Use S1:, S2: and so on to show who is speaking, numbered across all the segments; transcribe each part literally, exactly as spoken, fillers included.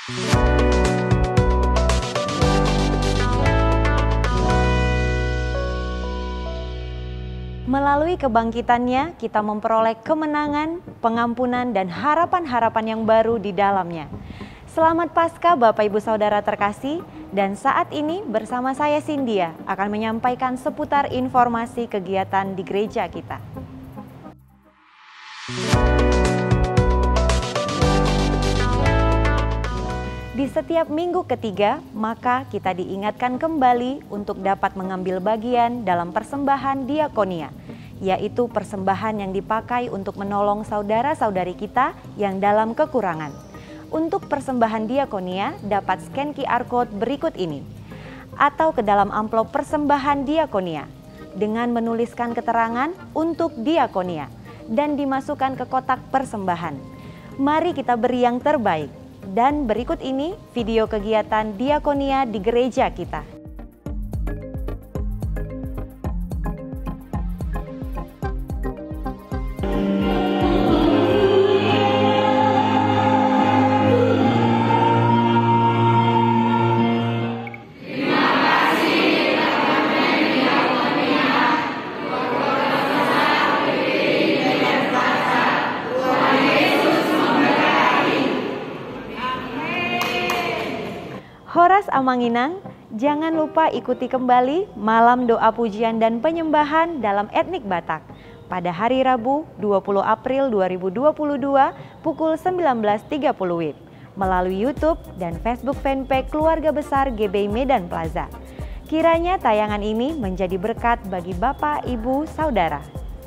S1: Melalui kebangkitannya, kita memperoleh kemenangan, pengampunan, dan harapan-harapan yang baru di dalamnya. Selamat Paskah Bapak Ibu Saudara terkasih, dan saat ini bersama saya Cynthia akan menyampaikan seputar informasi kegiatan di gereja kita. Di setiap minggu ketiga, maka kita diingatkan kembali untuk dapat mengambil bagian dalam persembahan diakonia, yaitu persembahan yang dipakai untuk menolong saudara-saudari kita yang dalam kekurangan. Untuk persembahan diakonia, dapat scan Q R code berikut ini, atau ke dalam amplop persembahan diakonia, dengan menuliskan keterangan untuk diakonia, dan dimasukkan ke kotak persembahan. Mari kita beri yang terbaik. Dan berikut ini video kegiatan diakonia di gereja kita. Horas Amanginang, jangan lupa ikuti kembali malam doa pujian dan penyembahan dalam etnik Batak pada hari Rabu dua puluh April dua ribu dua puluh dua pukul sembilan belas tiga puluh W I B melalui YouTube dan Facebook fanpage Keluarga Besar G B I Medan Plaza. Kiranya tayangan ini menjadi berkat bagi Bapak, Ibu, Saudara.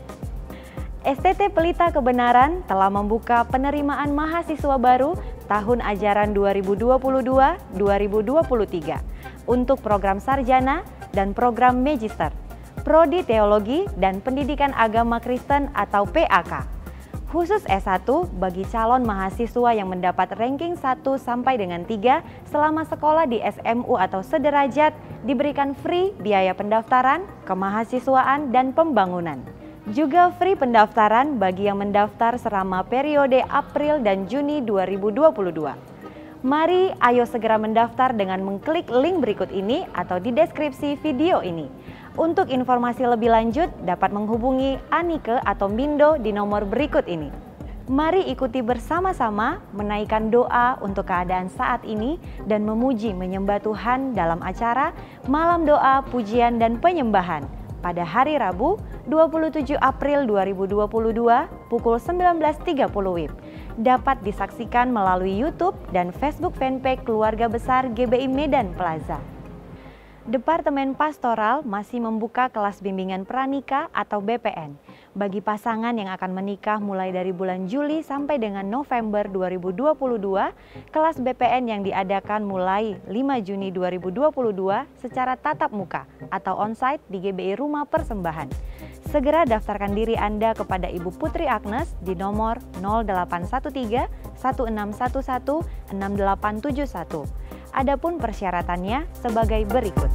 S1: S T T Pelita Kebenaran telah membuka penerimaan mahasiswa baru tahun ajaran dua ribu dua puluh dua dua ribu dua puluh tiga untuk program sarjana dan program magister, prodi teologi dan pendidikan agama Kristen atau P A K. Khusus S satu bagi calon mahasiswa yang mendapat ranking satu sampai dengan tiga selama sekolah di S M U atau sederajat diberikan free biaya pendaftaran, kemahasiswaan dan pembangunan. Juga free pendaftaran bagi yang mendaftar selama periode April dan Juni dua ribu dua puluh dua. Mari ayo segera mendaftar dengan mengklik link berikut ini atau di deskripsi video ini. Untuk informasi lebih lanjut dapat menghubungi Anike atau Mindo di nomor berikut ini. Mari ikuti bersama-sama menaikkan doa untuk keadaan saat ini dan memuji menyembah Tuhan dalam acara Malam Doa, Pujian dan Penyembahan pada hari Rabu dua puluh tujuh April dua ribu dua puluh dua pukul sembilan belas tiga puluh W I B. Dapat disaksikan melalui YouTube dan Facebook fanpage Keluarga Besar G B I Medan Plaza. Departemen Pastoral masih membuka kelas bimbingan pranikah atau B P N bagi pasangan yang akan menikah mulai dari bulan Juli sampai dengan November dua ribu dua puluh dua. Kelas B P N yang diadakan mulai lima Juni dua ribu dua puluh dua secara tatap muka atau onsite di G B I Rumah Persembahan. Segera daftarkan diri Anda kepada Ibu Putri Agnes di nomor nol delapan satu tiga satu enam satu satu enam delapan tujuh satu. Adapun persyaratannya sebagai berikut.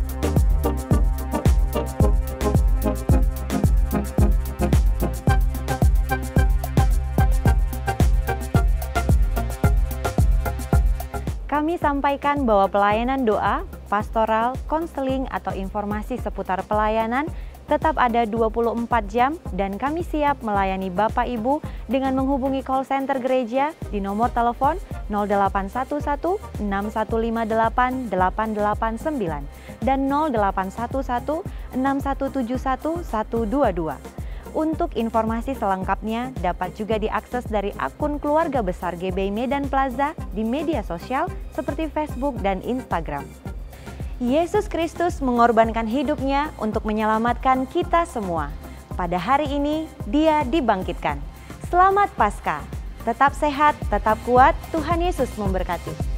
S1: Kami sampaikan bahwa pelayanan doa, pastoral, konseling atau informasi seputar pelayanan tetap ada dua puluh empat jam dan kami siap melayani Bapak Ibu dengan menghubungi call center gereja di nomor telepon nol delapan satu satu enam satu lima delapan delapan delapan sembilan dan nol delapan satu satu enam satu tujuh satu satu dua dua. Untuk informasi selengkapnya dapat juga diakses dari akun Keluarga Besar G B I Medan Plaza di media sosial seperti Facebook dan Instagram. Yesus Kristus mengorbankan hidupnya untuk menyelamatkan kita semua. Pada hari ini, Dia dibangkitkan. Selamat Paskah. Tetap sehat, tetap kuat. Tuhan Yesus memberkati.